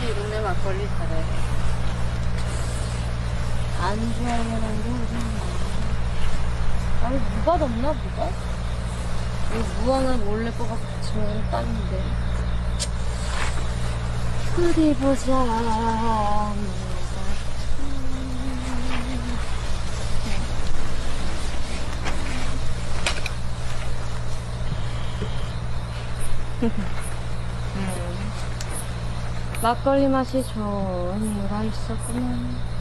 이 동네 막걸리 잘해. 안 좋아하는 게 아니, 무가 없나, 무가? 이 무 하나 몰래 뽑아서 붙이면 딱인데. 어디 보자. 막걸리 맛이 좋은 이유가 있었구만.